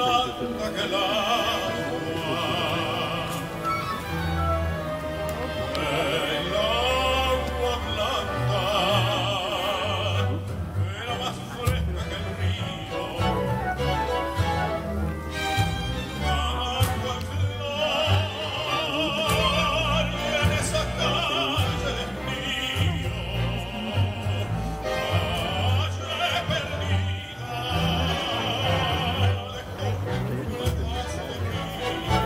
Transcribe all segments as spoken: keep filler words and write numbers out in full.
blanda que el agua. El agua blanda era más fresca que el río. Agua clara y en esa calle de frío, calle perdida, dejó un pedazo de vida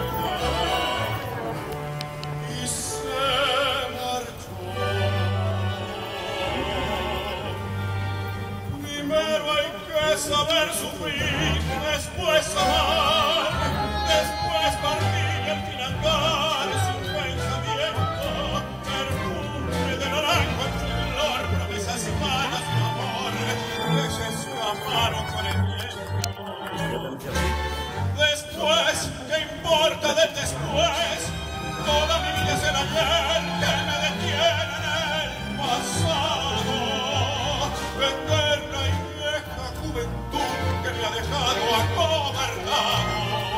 y se marchó. Primero hay que saber sufrir, después amar, después partir y al fin andar sin pensamiento, perfume de naranja en flor, promesas vanas de amor que se escaparon con el viento. Después, ¿qué importa del después? Toda mi vida es el ayer que me detiene en el pasado. Eterna y vieja juventud que me ha dejado acobardado.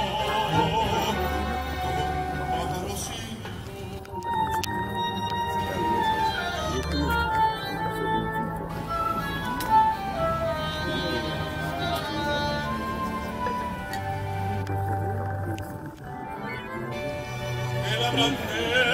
Pajarocillo, el ablandero